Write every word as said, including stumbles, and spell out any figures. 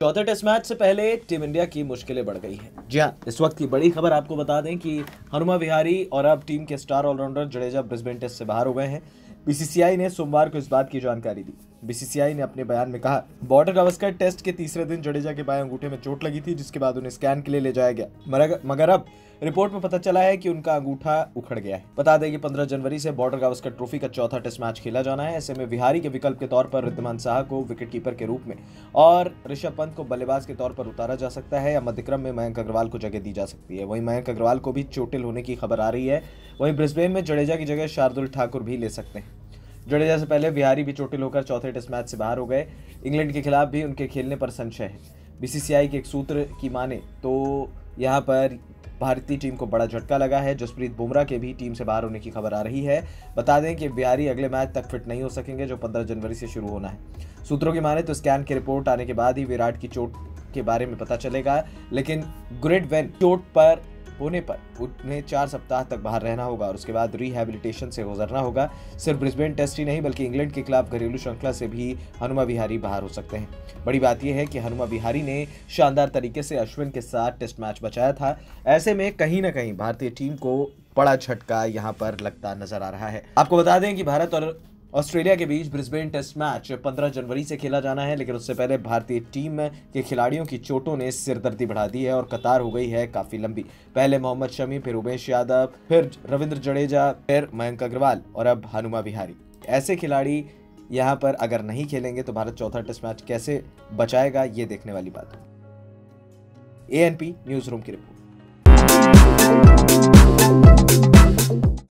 चौथे test match से पहले टीम इंडिया की मुश्किलें बढ़ गई हैं। जी हाँ, इस वक्त की बड़ी खबर आपको बता दें कि हनुमा विहारी और अब टीम के star allrounder Jadeja Brisbane test से बाहर हो गए हैं। बीसीसीआई ने सोमवार को इस बात की जानकारी दी। बीसीसीआई ने अपने बयान में कहा, बॉर्डर गावस्कर टेस्ट के तीसरे दिन जडेजा के बाएं अंगूठे में चोट लगी थी, जिसके बाद उन्हें स्कैन के लिए ले जाया गया, मगर अब रिपोर्ट में पता चला है कि उनका अंगूठा उखड़ गया है। बता दें कि पंद्रह जनवरी से बॉर्डर गावस्कर ट्रॉफी का चौथा टेस्ट मैच खेला जाना है। ऐसे में विहारी के विकल्प के तौर पर रिद्धिमान साहा को विकेटकीपर के रूप में और ऋषभ पंत को बल्लेबाज के तौर पर उतारा जा सकता है, या मध्यक्रम में मयंक अग्रवाल को जगह दी जा सकती है। वहीं मयंक अग्रवाल को भी चोटिल होने की खबर आ रही है। वहीं ब्रिस्बेन में जडेजा की जगह शार्दुल ठाकुर भी ले सकते हैं। जडेजा से पहले विहारी भी चोटिल होकर चौथे टेस्ट मैच से बाहर हो गए। इंग्लैंड के खिलाफ भी उनके खेलने पर संशय है। बीसीसीआई के एक सूत्र की माने तो यहाँ पर भारतीय टीम को बड़ा झटका लगा है। जसप्रीत बुमराह के भी टीम से बाहर होने की खबर आ रही है। बता दें कि विहारी अगले मैच तक फिट नहीं हो सकेंगे, जो पंद्रह जनवरी से शुरू होना है। सूत्रों की माने तो स्कैन की रिपोर्ट आने के बाद ही विराट की चोट के बारे में पता चलेगा, लेकिन ग्रेट वेन चोट पर होने पर उन्हें चार सप्ताह तक बाहर रहना होगा और उसके बाद रिहैबिलिटेशन से गुजरना होगा। सिर्फ ब्रिस्बेन टेस्ट ही नहीं बल्कि इंग्लैंड के खिलाफ घरेलू श्रृंखला से भी हनुमा विहारी बाहर हो सकते हैं। बड़ी बात यह है कि हनुमा विहारी ने शानदार तरीके से अश्विन के साथ टेस्ट मैच बचाया था। ऐसे में कहीं ना कहीं भारतीय टीम को बड़ा झटका यहां पर लगता नजर आ रहा है। आपको बता दें कि भारत और ऑस्ट्रेलिया के बीच ब्रिस्बेन टेस्ट मैच पंद्रह जनवरी से खेला जाना है, लेकिन उससे पहले भारतीय टीम के खिलाड़ियों की चोटों ने सिरदर्दी बढ़ा दी है और कतार हो गई है काफी लंबी। पहले मोहम्मद शमी, फिर उमेश यादव, फिर रविंद्र जडेजा, फिर मयंक अग्रवाल और अब हनुमा विहारी। ऐसे खिलाड़ी यहाँ पर अगर नहीं खेलेंगे तो भारत चौथा टेस्ट मैच कैसे बचाएगा, ये देखने वाली बात है। एएनपी न्यूज रूम की रिपोर्ट।